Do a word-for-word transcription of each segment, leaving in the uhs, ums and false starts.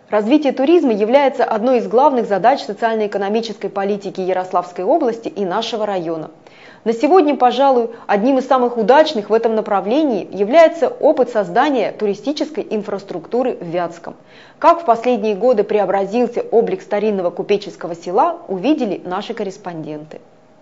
Развитие туризма является одной из главных задач социально-экономической политики Ярославской области и нашего района. На сегодня, пожалуй, одним из самых удачных в этом направлении является опыт создания туристической инфраструктуры в Вятском. Как в последние годы преобразился облик старинного купеческого села, увидели наши корреспонденты.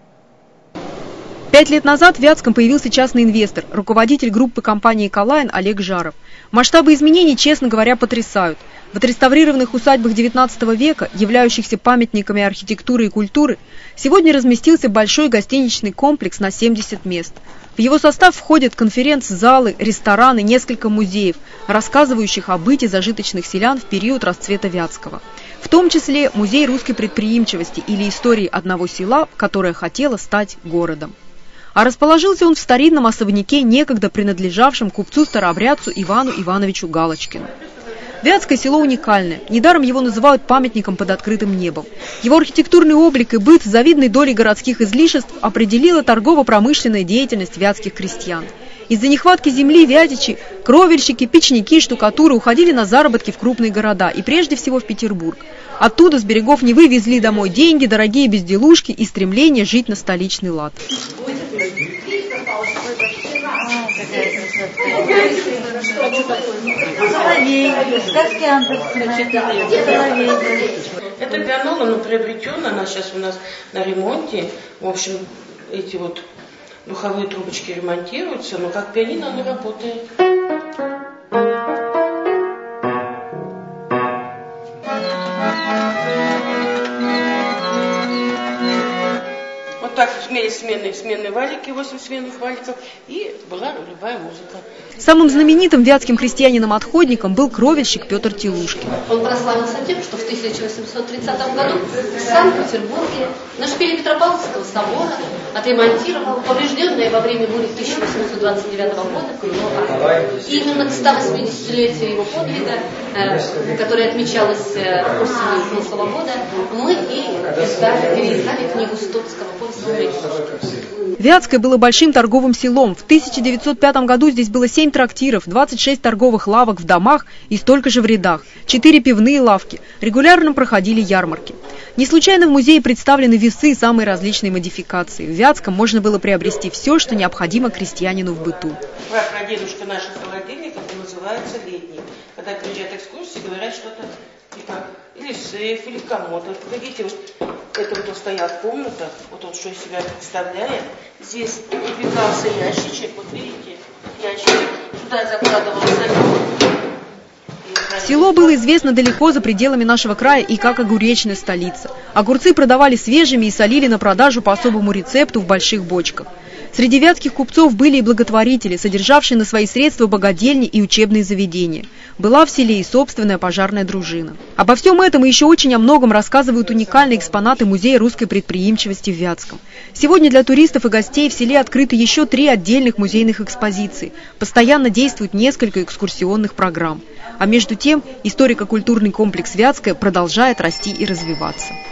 Пять лет назад в Вятском появился частный инвестор, руководитель группы компании «Эколайн» Олег Жаров. Масштабы изменений, честно говоря, потрясают. В отреставрированных усадьбах девятнадцатого века, являющихся памятниками архитектуры и культуры, сегодня разместился большой гостиничный комплекс на семьдесят мест. В его состав входят конференц-залы, рестораны, несколько музеев, рассказывающих о быте зажиточных селян в период расцвета Вятского. В том числе музей русской предприимчивости или истории одного села, которое хотело стать городом. А расположился он в старинном особняке, некогда принадлежавшем купцу-старообрядцу Ивану Ивановичу Галочкину. Вятское село уникальное, недаром его называют памятником под открытым небом. Его архитектурный облик и быт с завидной долей городских излишеств определила торгово-промышленная деятельность вятских крестьян. Из-за нехватки земли вятичи, кровельщики, печники, штукатуры уходили на заработки в крупные города и прежде всего в Петербург. Оттуда с берегов Невы везли домой деньги, дорогие безделушки и стремление жить на столичный лад. Это пианола, но приобретена, она сейчас у нас на ремонте. В общем, эти вот духовые трубочки ремонтируются, но как пианино оно работает. Вот так имели сменные, сменные валики, восемь сменных валиков, и была любая музыка. Самым знаменитым вятским крестьянином-отходником был кровельщик Петр Телушкин. Он прославился тем, что в тысяча восемьсот тридцатом году в Санкт-Петербурге на шпиле Петропавловского собора отремонтировал поврежденное во время бури тысяча восемьсот двадцать девятого года крыло. И именно к ста восьмидесятилетию его подвига, которое отмечалось осенью прошлого года, мы и переиздали книгу Стоцкого «Повесть о времени». Вятское было большим торговым селом. В тысяча девятьсот пятом году здесь было семь трактиров, двадцать шесть торговых лавок в домах и столько же в рядах, четыре пивные лавки. Регулярно проходили ярмарки. Не случайно в музее представлены весы и самые различные модификации. В Вятском можно было приобрести все, что необходимо крестьянину в быту. Прадедушка наших холодильников называется летний. Когда приезжают экскурсии, говорят что-то типа или сейф, или комод. Вот видите, вот это вот он стоял в комнатах, вот он что из себя представляет. Здесь выпекался ящичек, вот видите, ящичек, туда закладывался. Село было известно далеко за пределами нашего края и как огуречная столица. Огурцы продавали свежими и солили на продажу по особому рецепту в больших бочках. Среди вятских купцов были и благотворители, содержавшие на свои средства богадельни и учебные заведения. Была в селе и собственная пожарная дружина. Обо всем этом и еще очень о многом рассказывают уникальные экспонаты Музея русской предприимчивости в Вятском. Сегодня для туристов и гостей в селе открыты еще три отдельных музейных экспозиции. Постоянно действует несколько экскурсионных программ. А между тем историко-культурный комплекс Вятское продолжает расти и развиваться.